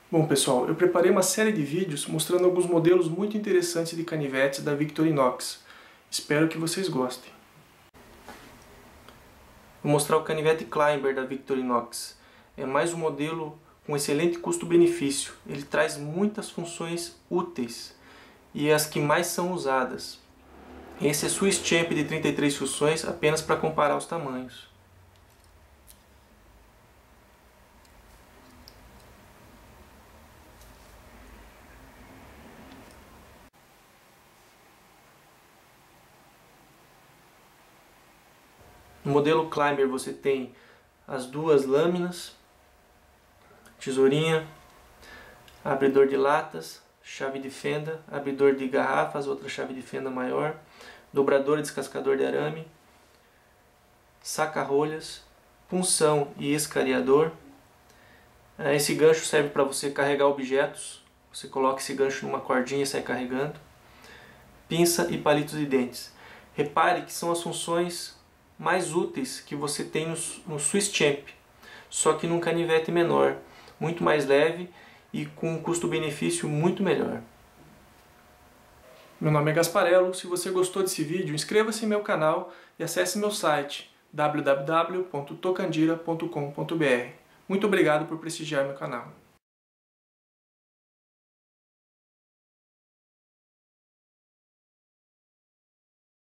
Bom pessoal, eu preparei uma série de vídeos mostrando alguns modelos muito interessantes de canivetes da Victorinox. Espero que vocês gostem. Vou mostrar o canivete Climber da Victorinox. É mais um modelo com excelente custo-benefício. Ele traz muitas funções úteis e as que mais são usadas. Esse é Swiss Champ de 33 funções, apenas para comparar os tamanhos. No modelo Climber você tem as duas lâminas, tesourinha, abridor de latas, chave de fenda, abridor de garrafas, outra chave de fenda maior, dobrador e descascador de arame, saca-rolhas, punção e escariador. Esse gancho serve para você carregar objetos, você coloca esse gancho numa cordinha e sai carregando. Pinça e palitos de dentes. Repare que são as funções mais úteis que você tem no Swiss Champ, só que num canivete menor, muito mais leve e com um custo-benefício muito melhor. Meu nome é Gasparello. Se você gostou desse vídeo, inscreva-se em meu canal e acesse meu site www.tocandira.com.br. Muito obrigado por prestigiar meu canal.